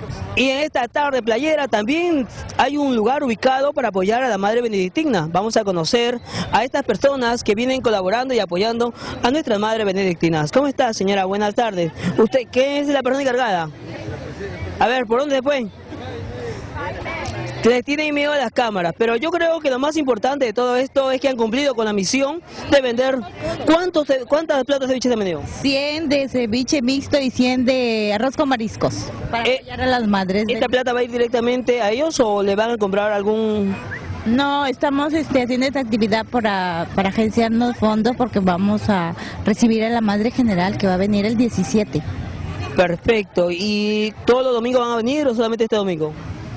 Y en esta tarde playera también hay un lugar ubicado para apoyar a la Madre Benedictina. Vamos a conocer a estas personas que vienen colaborando y apoyando a nuestras Madres Benedictinas. ¿Cómo está, señora? Buenas tardes. ¿Usted qué es la persona encargada? A ver, ¿por dónde fue? Les tienen miedo a las cámaras, pero yo creo que lo más importante de todo esto es que han cumplido con la misión de vender. ¿Cuántas platos de ceviche se han vendido? 100 de ceviche mixto y 100 de arroz con mariscos, para apoyar a las madres. ¿Esta plata va a ir directamente a ellos o le van a comprar algún...? No, estamos haciendo esta actividad para agenciarnos fondos porque vamos a recibir a la Madre General que va a venir el 17. Perfecto. ¿Y todos los domingos van a venir o solamente este domingo?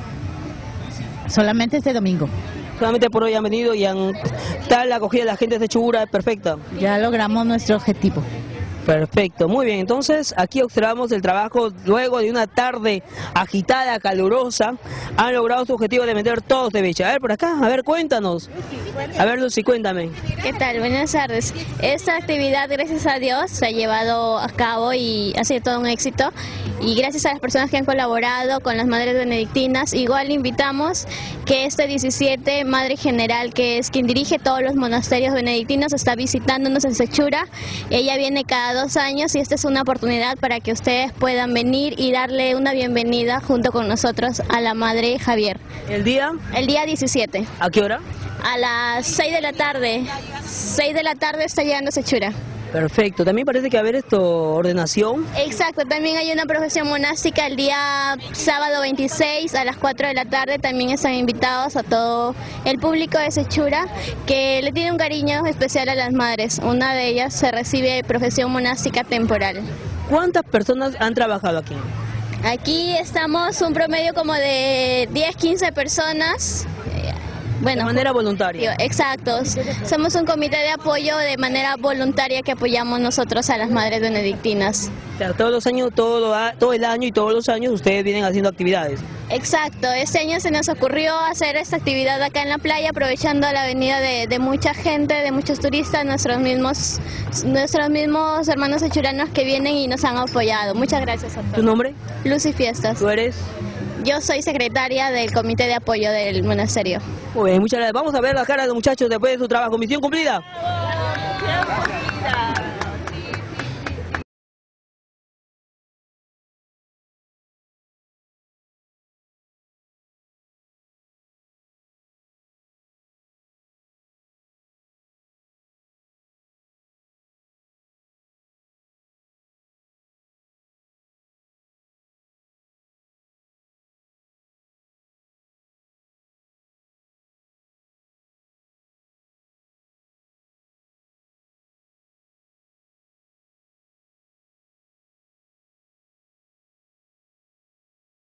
Solamente este domingo. Solamente por hoy han venido y tal la acogida de la gente de Chubura es perfecta. Ya logramos nuestro objetivo. Perfecto, muy bien. Entonces aquí observamos el trabajo luego de una tarde agitada, calurosa. Han logrado su objetivo de vender todo ceviche. A ver, por acá, a ver, cuéntanos. A ver, Lucy, cuéntame. ¿Qué tal? Buenas tardes. Esta actividad, gracias a Dios, se ha llevado a cabo y ha sido todo un éxito. Y gracias a las personas que han colaborado con las Madres Benedictinas, igual invitamos que este 17, Madre General, que es quien dirige todos los monasterios benedictinos, está visitándonos en Sechura. Ella viene cada 2 años y esta es una oportunidad para que ustedes puedan venir y darle una bienvenida junto con nosotros a la Madre Javier. ¿El día? El día 17. ¿A qué hora? A las 6 de la tarde. 6 de la tarde está llegando a Sechura. Perfecto, también parece que va a haber ordenación. Exacto, también hay una profesión monástica el día sábado 26 a las 4 de la tarde. También están invitados a todo el público de Sechura que le tiene un cariño especial a las madres. Una de ellas se recibe profesión monástica temporal. ¿Cuántas personas han trabajado aquí? Aquí estamos un promedio como de 10-15 personas. Bueno, de manera voluntaria. Exacto, somos un comité de apoyo de manera voluntaria que apoyamos nosotros a las Madres Benedictinas. O sea, todos los años, todo el año y todos los años ustedes vienen haciendo actividades. Exacto, este año se nos ocurrió hacer esta actividad acá en la playa, aprovechando la venida de mucha gente, de muchos turistas, nuestros mismos hermanos sechuranos que vienen y nos han apoyado. Muchas gracias a todos. ¿Tu nombre? Lucy Fiestas. ¿Tú eres? Yo soy secretaria del comité de apoyo del monasterio. Muy bien, muchas gracias. Vamos a ver la cara de los muchachos después de su trabajo. ¿Misión cumplida?